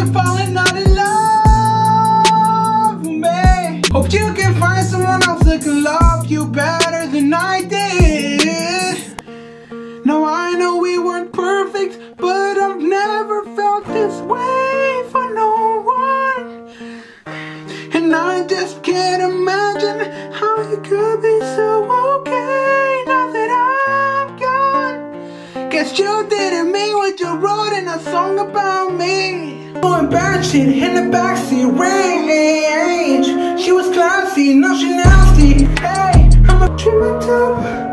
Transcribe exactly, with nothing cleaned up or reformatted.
you're falling out in love with me. Hope you can find someone else that can love you better than I did. Now I know we weren't perfect, but I've never felt this way for no one. And I just can't imagine how you could be so okay now that I'm gone. Guess you didn't mean what you wrote in a song about me. Doing bad shit in the backseat range. She was classy, now she nasty. Hey, I'm a treat my top.